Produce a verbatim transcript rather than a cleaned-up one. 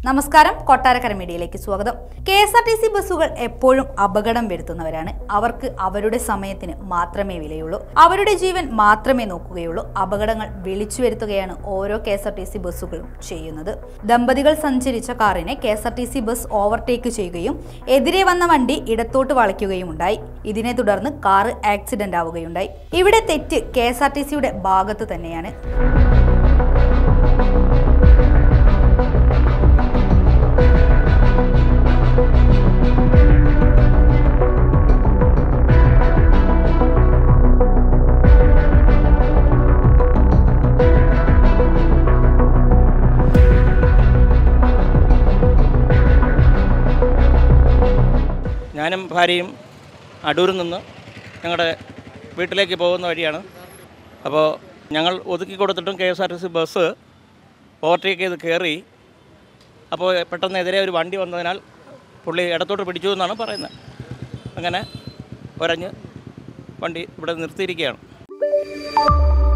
നമസ്കാരം, കൊട്ടാരക്കര മീഡിയയിലേക്ക് സ്വാഗതം. K S R T C ബസ്സുകൾ എപ്പോഴും അപകടം വരുത്തുന്നവരാണ്. അവർക്ക് അവരുടെ സമയത്തിന് മാത്രമേ വിലയുള്ളൂ, അവരുടെ ജീവൻ മാത്രമേ നോക്കുകയുള്ളൂ. അപകടങ്ങൾ വിളിച്ചു വരുത്തുകയാണ് ഓരോ K S R T C ബസ്സുകളും ചെയ്യുന്നത്. ദമ്പതികൾ സഞ്ചരിച്ച കാറിനെ K S R T C bus overtake ചെയ്യുകയും എതിരെ വന്ന വണ്ടി ഇടത്തോട്ട് വളയ്ക്കുകയും ഉണ്ടായി. ഇതിനെ തുടർന്ന് കാർ ആക്സിഡന്റ് ആവുകയുണ്ടായി. ഇവിടെ തെറ്റ് കെ എസ് ആർ ടി സിയുടെ ഭാഗത്ത് തന്നെയാണ്. ഞാനും ഭാര്യയും അടൂരിൽ നിന്ന് ഞങ്ങളുടെ വീട്ടിലേക്ക് പോകുന്ന വഴിയാണ്. അപ്പോൾ ഞങ്ങൾ ഒതുക്കി കൊടുത്തിട്ടും K S R T C bus overtake ചെയ്ത് കയറി. അപ്പോൾ പെട്ടെന്ന് എതിരെ ഒരു വണ്ടി വന്നതിനാൽ പുള്ളി ഇടത്തോട്ട് പിടിച്ചു എന്നാണ് പറയുന്നത്. അങ്ങനെ ഒരഞ്ഞ് വണ്ടി ഇവിടെ നിർത്തിയിരിക്കുകയാണ്.